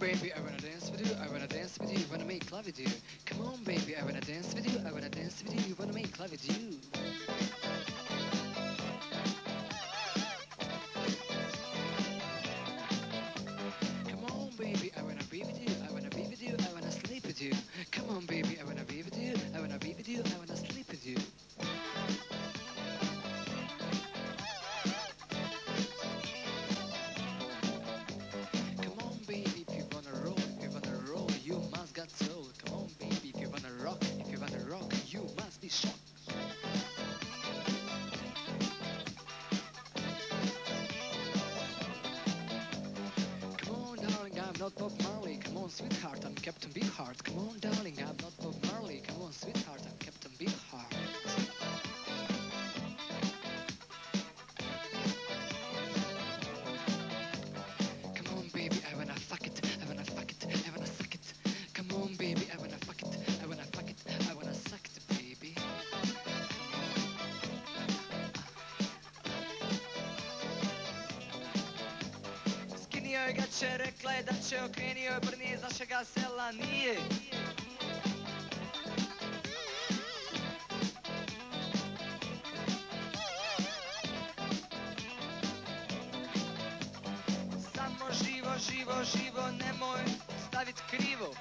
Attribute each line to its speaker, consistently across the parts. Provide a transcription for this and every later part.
Speaker 1: baby, I wanna dance with you, I wanna dance with you, wanna make love with you. Come on, baby, I wanna dance with you, I wanna dance with you, wanna make love with you. Come on, baby, I wanna be with you, I wanna be with you, I wanna sleep with you. Come on, baby, I wanna be with you, I wanna be with you, I wanna sleep with you. Got soul. Come on, baby, if you wanna rock, you must be shocked. Come on, darling, I'm not Bob Marley. Come on, sweetheart, I'm Captain Beefheart. Come on, darling, I'm not Bob Marley. Come on, sweetheart, I'm Captain Beefheart. Come on, baby, I wanna fuck it, I wanna fuck it, I wanna suck it. Come on, baby, I wanna fuck it, I wanna fuck it, I wanna suck it, baby. Skinio je gaće, rekla je da će, okrenio je brnije, iz našega sela nije. Samo živo, živo, živo, nemoj stavit krivo.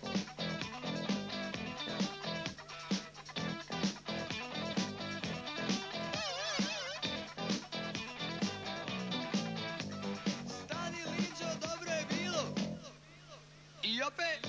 Speaker 1: Stani linđo, dobro je bilo. I opet.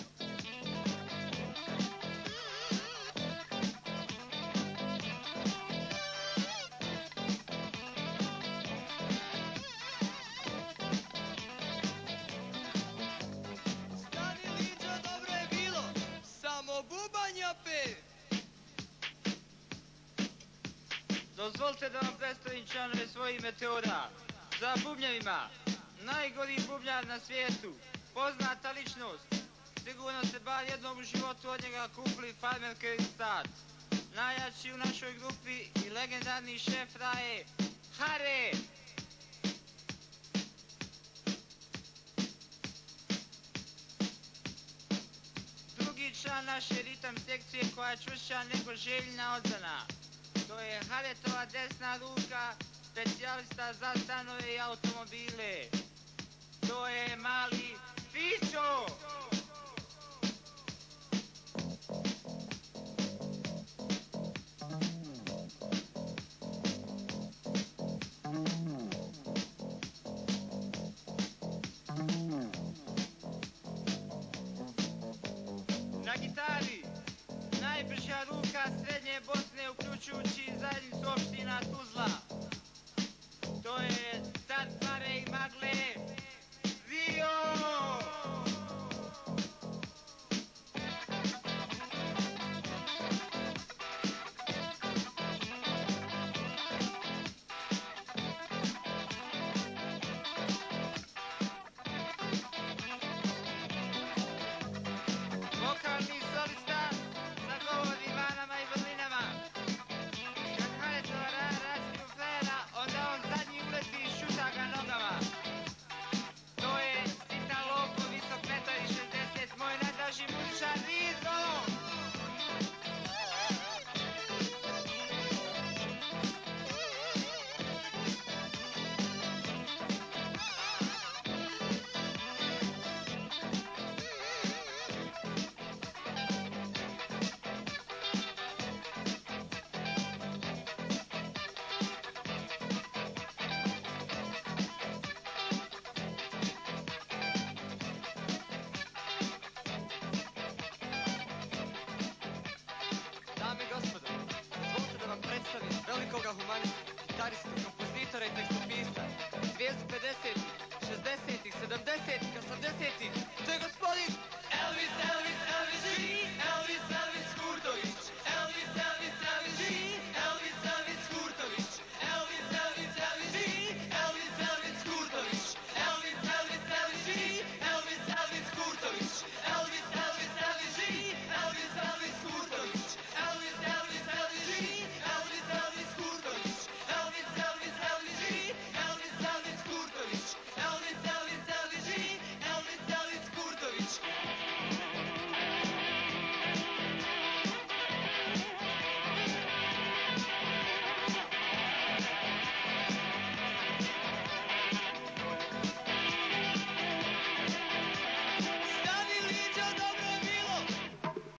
Speaker 2: Dozvolite da vam predstavim članove svojih metoda. Za bubnjevima, najgori bubnjar na svijetu, poznata ličnost. Sigurno ste bar jednom u životu od njega kupili farmerke i stat. Najjači u našoj grupi i legendarni šef raje, Hare! Drugi član naše ritam sekcije koja je čvršća nego Željina Ozana. To je Haretova desna ruka, specijalista za stanove i automobile. To je mali Fićo! Na gitari najbrža ruka srednje Bosne, uključujući zajednicu opština Tuzla. To je car pare i magle, Rio! Vokalni solista za govor Ivanama i vrlinama. Kad Haretova razliju flera, onda on zadnji uleti i šuta ga nogama. To je sitan loko, visok 1,60 m, moj najdraži muzičar Rizo!
Speaker 3: Dame i gospodo, dozvolite da vam predstavim velikoga humanista, gitaristu, kompozitora i tekstopisca, zvijezdu 50-ih, 60-ih, 70-ih, 80-ih,